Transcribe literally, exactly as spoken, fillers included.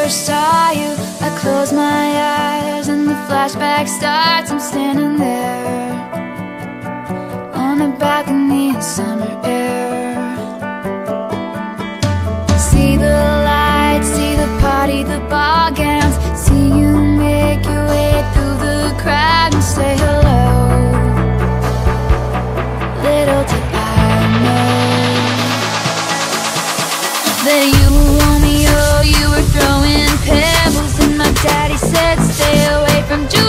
first saw you, I close my eyes and the flashback starts. I'm standing there on a balcony in summer air. See the lights, see the party, the ball gowns. See you make your way through the crowd and say hello. Little did I know that you were Romeo, you were throwing pebbles, and my daddy said stay away from Julie.